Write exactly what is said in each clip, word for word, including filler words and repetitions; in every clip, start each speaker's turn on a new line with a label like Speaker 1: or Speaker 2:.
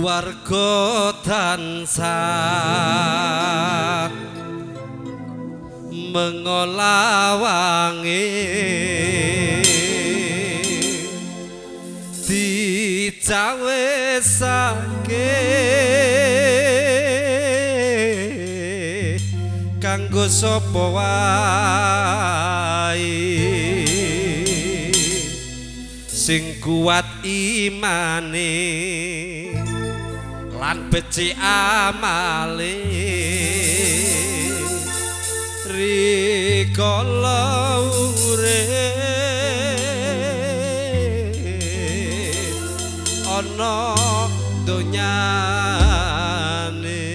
Speaker 1: Suwarga tansah mengolawangi dicawesake kanggo sapa wae sing kuat imane lan becik amale rikala urip ana donyane.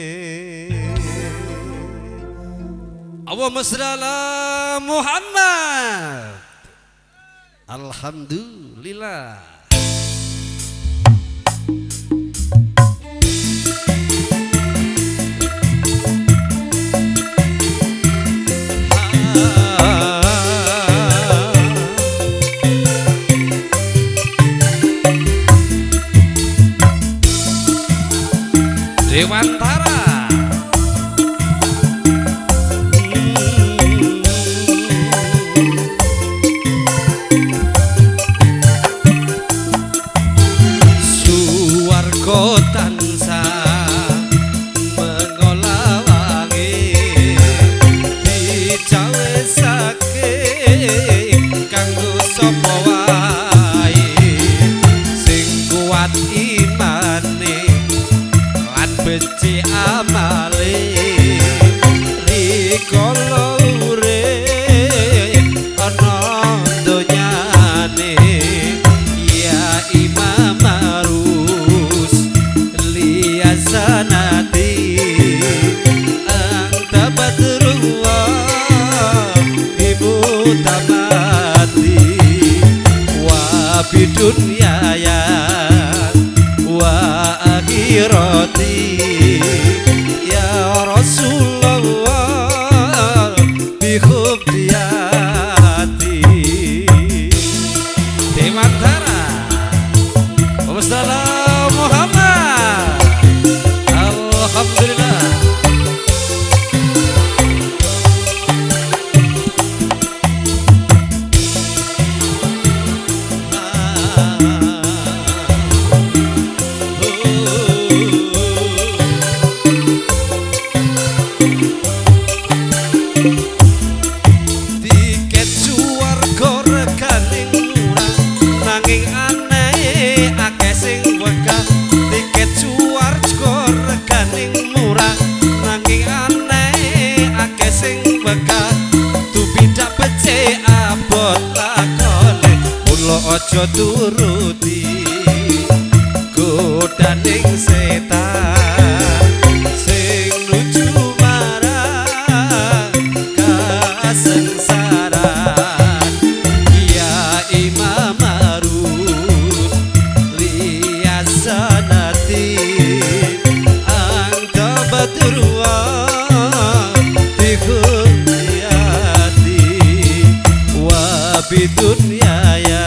Speaker 1: Allahumma shalli ala Muhammad. Alhamdulillah. Dewantara suwarga tansah mengolawangi dicawesake kanggo sapa wae sing kuat imane becik amale rikala urip ana donyane ya Imam Arus liyasanati anta badrullah ibu tamati wa bidunya ya wa akhirati ya Rasulullah bihubdiyati. Dewantara Wassalamu Muhammad. Alhamdulillah. Ojo turuti godaning setan sing nuju marang kasengsaran ya Imam Arus liyasanati anta badrullah bihudiyati wa bidunya ya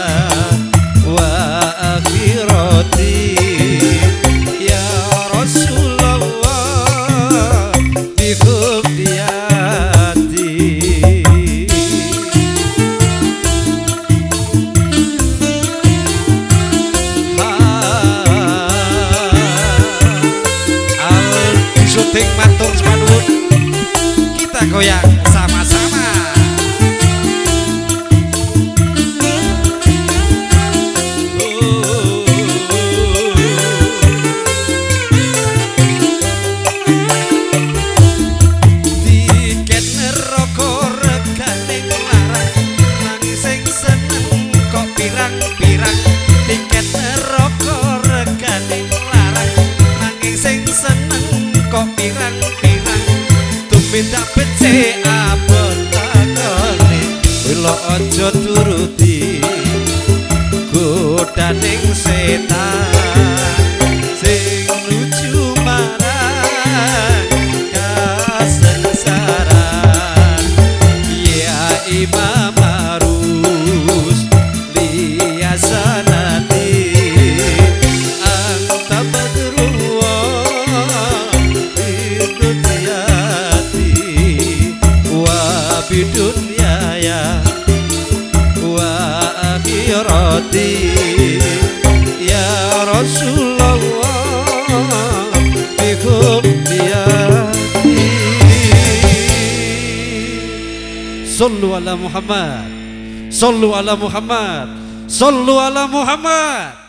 Speaker 1: ya Rasulullah bihubdiyati. Al syuting matur sepanuhun kita goyang sama-sama. Minta becik abot takone wila aja turuti godaning setan sing nuju marang kasengsaran ya Imam Arus liyasanati anta fi dunya ya wa akhirati ya Rasulullah bikum biyati. Sallu ala Muhammad, sallu ala Muhammad, sallu ala Muhammad.